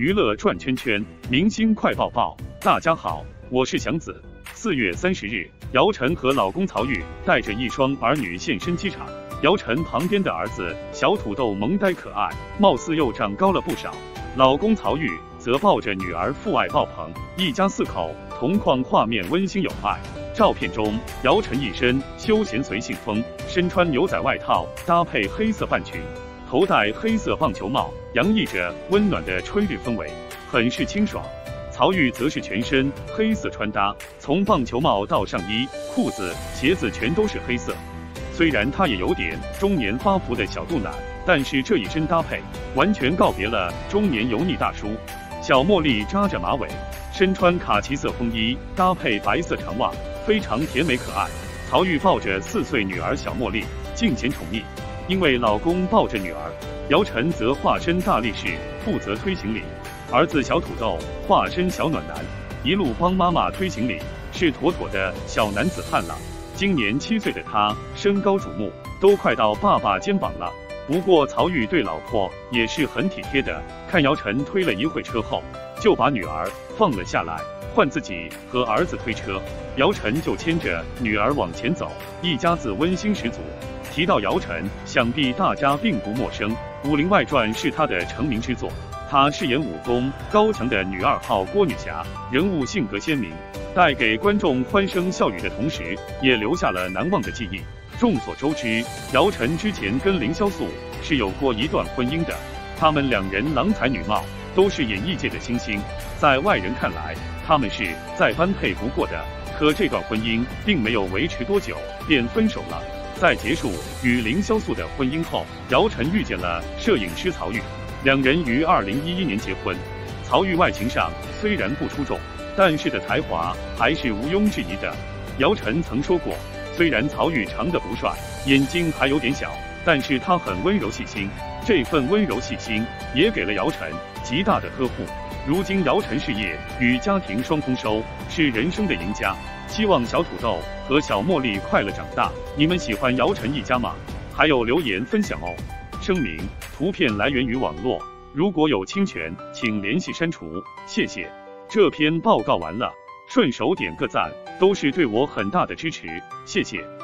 娱乐转圈圈，明星快报报。大家好，我是祥子。4月30日，姚晨和老公曹郁带着一双儿女现身机场。姚晨旁边的儿子小土豆萌呆可爱，貌似又长高了不少。老公曹郁则抱着女儿父爱爆棚，一家4口同框画面温馨有爱。照片中，姚晨一身休闲随性风，身穿牛仔外套搭配黑色半裙，头戴黑色棒球帽，洋溢着温暖的春日氛围，很是清爽。曹郁则是全身黑色穿搭，从棒球帽到上衣、裤子、鞋子全都是黑色。虽然他也有点中年发福的小肚腩，但是这一身搭配完全告别了中年油腻大叔。小茉莉扎着马尾，身穿卡其色风衣，搭配白色长袜，非常甜美可爱。曹郁抱着4岁女儿小茉莉，尽显宠溺。因为老公抱着女儿，姚晨则化身大力士，负责推行李。儿子小土豆化身小暖男，一路帮妈妈推行李，是妥妥的小男子汉了。今年7岁的他，身高瞩目，都快到爸爸肩膀了。不过曹郁对老婆也是很体贴的，看姚晨推了一会车后，就把女儿放了下来，换自己和儿子推车，姚晨就牵着女儿往前走，一家子温馨十足。提到姚晨，想必大家并不陌生，《武林外传》是她的成名之作。她饰演武功高强的女2号郭女侠，人物性格鲜明，带给观众欢声笑语的同时，也留下了难忘的记忆。众所周知，姚晨之前跟凌潇肃是有过一段婚姻的，他们2人郎才女貌，都是演艺界的新星，在外人看来，他们是再般配不过的。可这段婚姻并没有维持多久，便分手了。在结束与凌潇肃的婚姻后，姚晨遇见了摄影师曹郁，2人于2011年结婚。曹郁外形上虽然不出众，但是的才华还是毋庸置疑的。姚晨曾说过，虽然曹郁长得不帅，眼睛还有点小，但是他很温柔细心，这份温柔细心也给了姚晨极大的呵护。如今姚晨事业与家庭双丰收，是人生的赢家。希望小土豆和小茉莉快乐长大。你们喜欢姚晨一家吗？还有留言分享哦。声明：图片来源于网络，如果有侵权，请联系删除，谢谢。这篇报告完了，顺手点个赞，都是对我很大的支持，谢谢。